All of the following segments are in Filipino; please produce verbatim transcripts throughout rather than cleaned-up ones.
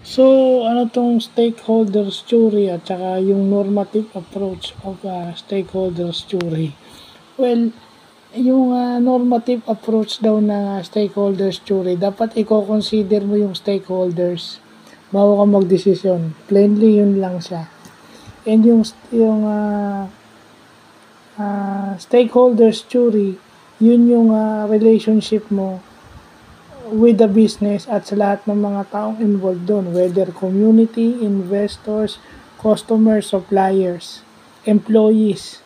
So, ano tong stakeholders theory at saka yung normative approach of uh, stakeholders theory? Well, yung uh, normative approach daw ng uh, stakeholders theory, dapat i-consider mo yung stakeholders bago ka magdesisyon. Plainly, yun lang siya. And yung, yung uh, uh, stakeholders theory, yun yung uh, relationship mo with the business at sa lahat ng mga taong involved doon, whether community, investors, customers, suppliers, employees.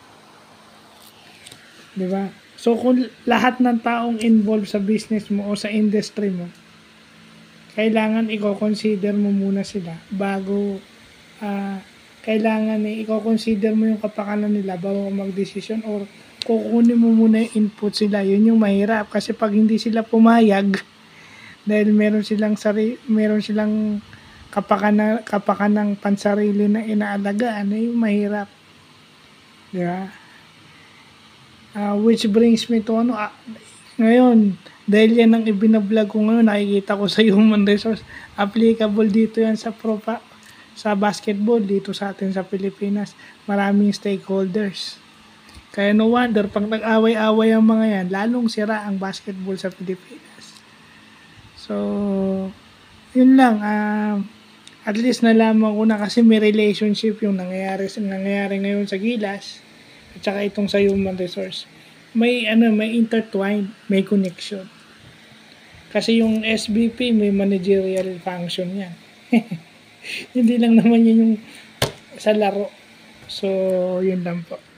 Di ba? So, kung lahat ng taong involved sa business mo o sa industry mo, kailangan i-consider mo muna sila bago, uh, kailangan eh, i-consider mo yung kapakanan nila bago magdesisyon or kukunin mo muna yung input sila. Yun yung mahirap kasi pag hindi sila pumayag, dahil meron silang sari, meron silang kapakanan kapakanang pansarili na inaalagaan, ay mahirap. Di ba? Uh, which brings me to ano, uh, ngayon, dahil yan ang ibinablog ko ngayon, nakikita ko sa human resource, applicable dito yan sa propa, sa basketball dito sa atin sa Pilipinas. Maraming stakeholders. Kaya no wonder, pag nag-away-away ang mga yan, lalong sira ang basketball sa Pilipinas. So, yun lang. Uh, at least nalaman ko na kasi may relationship yung nangyayari, nangyayari ngayon sa Gilas at saka itong sa human resource. May ano, may intertwined, may connection. Kasi yung S B P may managerial function yan. Hindi lang naman yun yung sa laro. So, yun lang po.